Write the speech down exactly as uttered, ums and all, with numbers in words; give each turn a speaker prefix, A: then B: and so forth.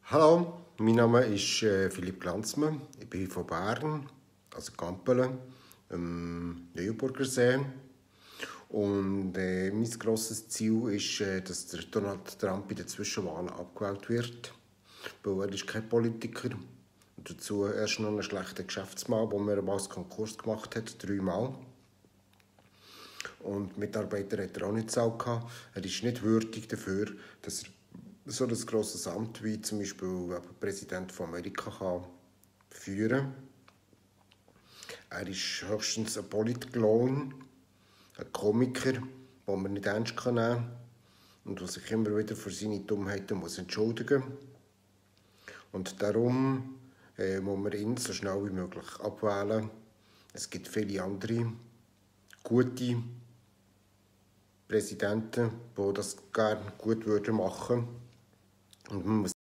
A: Hallo, mein Name ist äh, Philipp Glanzmann. Ich bin von Bern, also Gampelen, am Neuenburger See. Und äh, mein grosses Ziel ist, äh, dass der Donald Trump bei den Zwischenwahlen abgewählt wird. Weil er ist kein Politiker. Und dazu erst noch ein schlechter Geschäftsmann, der mir mal einen Konkurs gemacht hat, dreimal. Und Mitarbeiter hat er auch nicht gezahlt. Er ist nicht würdig dafür, dass er so ein grosses Amt wie zum Beispiel Präsident von Amerika kann führen. Er ist höchstens ein Politclown, ein Komiker, den man nicht ernst nehmen kann und der sich immer wieder für seine Dummheiten muss entschuldigen muss. Und darum äh, muss man ihn so schnell wie möglich abwählen. Es gibt viele andere gute Präsidenten, die das gerne gut machen würden. Und man muss